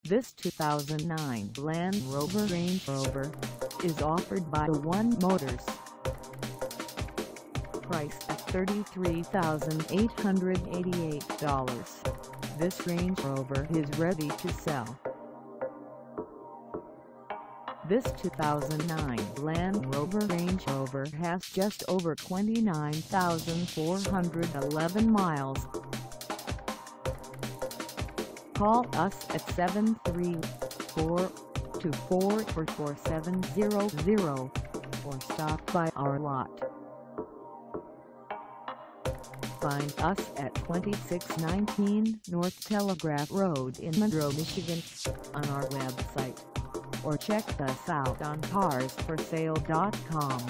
This 2009 Land Rover Range Rover is offered by One Motors. Priced at $33,888, this Range Rover is ready to sell. This 2009 Land Rover Range Rover has just over 29,411 miles. Call us at 734-244-4700 or stop by our lot. Find us at 2619 North Telegraph Road in Monroe, Michigan, on our website, or check us out on carsforsale.com.